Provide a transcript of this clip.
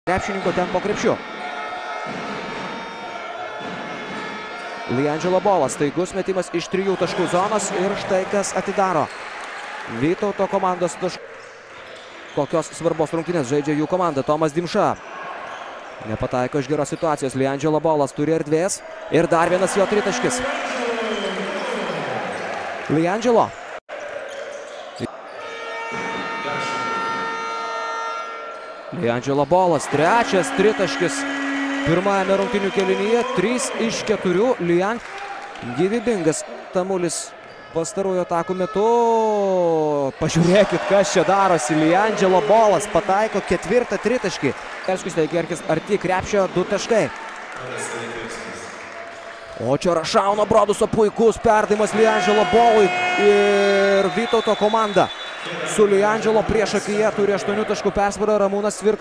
krepšininko ten po krepšiu. Liangelo bolas, staigus metimas iš 3 taškų zonos ir štai kas atidaro Vytauto komandos taškų. Kokios svarbos rungtynės žaidžia jų komanda. Tomas Dimša nepataiko iš geros situacijos. Liangelo bolas turi erdvės ir dar vienas jo tritaškis. Liangelo. Liangelo bolas, trečias tritaškis pirmajame rungtynių kėlinyje. 3 iš 4. Gyvybingas Tamulis pastarųjų atakų metu. Pažiūrėkit, kas čia darosi. Liangelo bolas pataiko 4 tritaškį. Gerkis arti krepšio, 2 taškai. O čia Rašauno Broduso puikus perdavimas Liangelo bolui. Ir Vytauto komanda su Liangelo priešakyje turi 8 taškų persvarą. Ramūnas Cvirka.